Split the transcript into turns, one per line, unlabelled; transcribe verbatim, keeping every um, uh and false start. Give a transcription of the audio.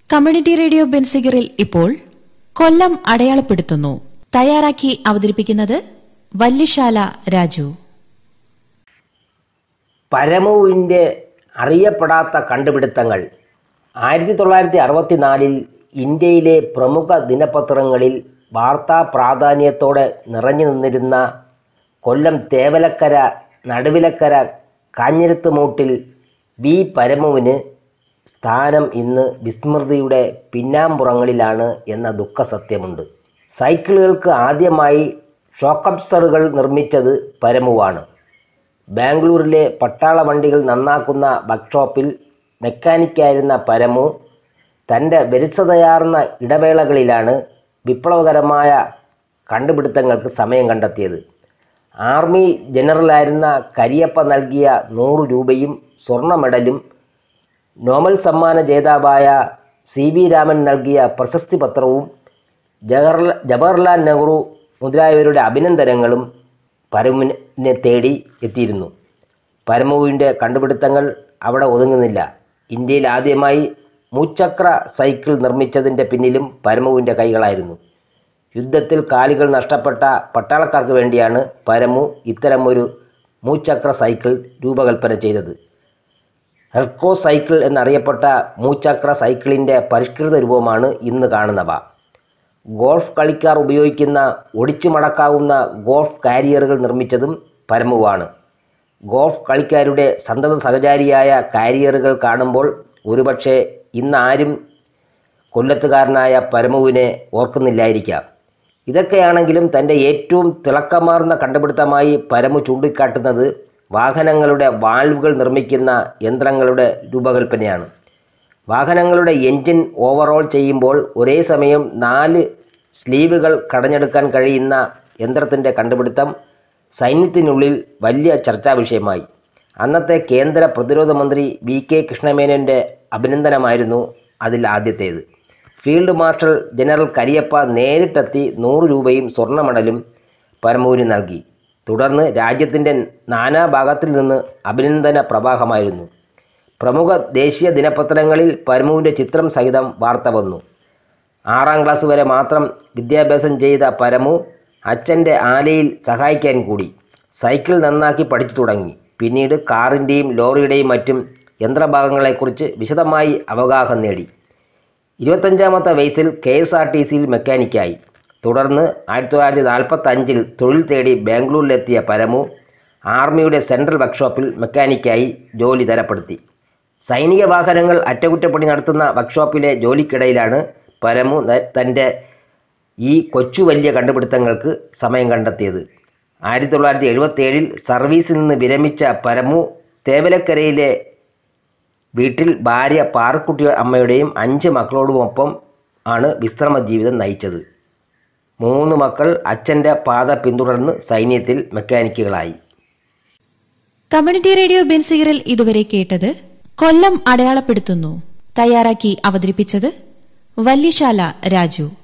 Community radio ബെൻസിഗറിൽ ഇപ്പോൾ കൊല്ലം അടയാളപ്പെടുത്തുന്നു. തയ്യാറാക്കി അവതരിപ്പിക്കുന്നത് വല്യശാല രാജു.
പരമുവിൻ്റെ അറിയപ്പെടാത്ത കണ്ടുപിടുത്തങ്ങൾ. ആയിരത്തി തൊള്ളായിരത്തി അറുപത്തിനാലിൽ ഇന്ത്യയിലെ പ്രമുഖ ദിനപത്രങ്ങളിൽ വാർത്താ പ്രാധാന്യത്തോടെ നിറഞ്ഞു നിന്നിരുന്ന കൊല്ലം തേവലക്കര നടുവിലക്കര കാഞ്ഞിരത്തുമൂട്ടിൽ വി പരമുവിന് സ്ഥാനം ഇന്ന് വിസ്മൃതിയുടെ പിന്നാമ്പുറങ്ങളിലാണ് എന്ന ദുഃഖസത്യമുണ്ട്. സൈക്കിളുകൾക്ക് ആദ്യമായി ഷോക്കബ്സറുകൾ നിർമ്മിച്ചത് പരമുവാണ്. ബാംഗ്ലൂരിലെ പട്ടാള വണ്ടികൾ നന്നാക്കുന്ന വർക്ക്ഷോപ്പിൽ മെക്കാനിക്കായിരുന്ന പരമു തൻ്റെ വിരസതയാർന്ന ഇടവേളകളിലാണ് വിപ്ലവകരമായ കണ്ടുപിടുത്തങ്ങൾക്ക് സമയം കണ്ടെത്തിയത്. ആർമി ജനറലായിരുന്ന കരിയപ്പ നൽകിയ നൂറ് രൂപയും സ്വർണ്ണ മെഡലും നോബൽ സമ്മാന ജേതാവായ സി വി രാമൻ നൽകിയ പ്രശസ്തി പത്രവും ജവഹർലാൽ ജവഹർലാൽ നെഹ്റു മുതലായവരുടെ അഭിനന്ദനങ്ങളും പരമുവിനെ തേടി എത്തിയിരുന്നു. പരമുവിൻ്റെ കണ്ടുപിടുത്തങ്ങൾ അവിടെ ഒതുങ്ങുന്നില്ല. ഇന്ത്യയിൽ ആദ്യമായി മൂച്ചക്ര സൈക്കിൾ നിർമ്മിച്ചതിൻ്റെ പിന്നിലും പരമുവിൻ്റെ കൈകളായിരുന്നു. യുദ്ധത്തിൽ കാലുകൾ നഷ്ടപ്പെട്ട പട്ടാളക്കാർക്ക് വേണ്ടിയാണ് പരമു ഇത്തരമൊരു മൂച്ചക്ര സൈക്കിൾ രൂപകൽപ്പന ചെയ്തത്. ഹെർക്കോ സൈക്കിൾ എന്നറിയപ്പെട്ട മൂച്ചക്ര സൈക്കിളിൻ്റെ പരിഷ്കൃത രൂപമാണ് ഇന്ന് കാണുന്നവ. ഗോൾഫ് കളിക്കാർ ഉപയോഗിക്കുന്ന ഒടിച്ചു മടക്കാവുന്ന ഗോൾഫ് കാരിയറുകൾ നിർമ്മിച്ചതും പരമുവാണ്. ഗോൾഫ് കളിക്കാരുടെ സന്തത സഹചാരിയായ കാരിയറുകൾ കാണുമ്പോൾ ഒരുപക്ഷെ ഇന്നാരും കൊല്ലത്തുകാരനായ പരമുവിനെ ഓർക്കുന്നില്ലായിരിക്കാം. ഇതൊക്കെയാണെങ്കിലും തൻ്റെ ഏറ്റവും തിളക്കമാർന്ന കണ്ടുപിടുത്തമായി പരമു ചൂണ്ടിക്കാട്ടുന്നത് വാഹനങ്ങളുടെ വാൽവുകൾ നിർമ്മിക്കുന്ന യന്ത്രങ്ങളുടെ രൂപകൽപ്പനയാണ്. വാഹനങ്ങളുടെ എൻജിൻ ഓവറോൾ ചെയ്യുമ്പോൾ ഒരേ സമയം നാല് സ്ലീവുകൾ കടഞ്ഞെടുക്കാൻ കഴിയുന്ന യന്ത്രത്തിൻ്റെ കണ്ടുപിടുത്തം സൈന്യത്തിനുള്ളിൽ വലിയ ചർച്ചാ വിഷയമായി. അന്നത്തെ കേന്ദ്ര പ്രതിരോധ മന്ത്രി വി കെ കൃഷ്ണമേനോൻ്റെ അഭിനന്ദനമായിരുന്നു അതിൽ ആദ്യത്തേത്. ഫീൽഡ് മാർഷൽ ജനറൽ കരിയപ്പ നേരിട്ടെത്തി നൂറ് രൂപയും സ്വർണ്ണ മെഡലും പരമുവിന് നൽകി. തുടർന്ന് രാജ്യത്തിൻ്റെ നാനാഭാഗത്തിൽ നിന്ന് അഭിനന്ദന പ്രവാഹമായിരുന്നു. പ്രമുഖ ദേശീയ ദിനപത്രങ്ങളിൽ പരമുവിൻ്റെ ചിത്രം സഹിതം വാർത്ത വന്നു. ആറാം ക്ലാസ് വരെ മാത്രം വിദ്യാഭ്യാസം ചെയ്ത പരമു അച്ഛൻ്റെ ആലയിൽ സഹായിക്കാൻ കൂടി. സൈക്കിൾ നന്നാക്കി പഠിച്ചു തുടങ്ങി. പിന്നീട് കാറിൻ്റെയും ലോറിയുടെയും മറ്റും യന്ത്രഭാഗങ്ങളെക്കുറിച്ച് വിശദമായി അവഗാഹം നേടി. ഇരുപത്തഞ്ചാമത്തെ വയസ്സിൽ കെ എസ് ആർ ടി സിയിൽ മെക്കാനിക്കായി. തുടർന്ന് ആയിരത്തി തൊള്ളായിരത്തി നാൽപ്പത്തഞ്ചിൽ തൊഴിൽ തേടി ബാംഗ്ലൂരിലെത്തിയ പരമു ആർമിയുടെ സെൻട്രൽ വർക്ക്ഷോപ്പിൽ മെക്കാനിക്കായി ജോലി തരപ്പെടുത്തി. സൈനിക വാഹനങ്ങൾ അറ്റകുറ്റപ്പണി നടത്തുന്ന വർക്ക്ഷോപ്പിലെ ജോലിക്കിടയിലാണ് പരമു തൻ്റെ ഈ കൊച്ചു വലിയ കണ്ടുപിടുത്തങ്ങൾക്ക് സമയം കണ്ടെത്തിയത്. ആയിരത്തി തൊള്ളായിരത്തി എഴുപത്തേഴിൽ സർവീസിൽ നിന്ന് വിരമിച്ച പരമു തേവലക്കരയിലെ വീട്ടിൽ ഭാര്യ പാറക്കുട്ടി അമ്മയുടെയും അഞ്ച് മക്കളോടുമൊപ്പം ആണ് വിശ്രമ ജീവിതം നയിച്ചത്. മൂന്ന് മക്കൾ അച്ഛൻ്റെ പാത പിന്തുടർന്ന് സൈന്യത്തിൽ മെക്കാനിക്കുകളായി.
കമ്മ്യൂണിറ്റി റേഡിയോ ബെൻസിഗറിൽ ഇതുവരെ കേട്ടത് കൊല്ലം അടയാളപ്പെടുത്തുന്നു. തയ്യാറാക്കി അവതരിപ്പിച്ചത് വല്യശാല രാജു.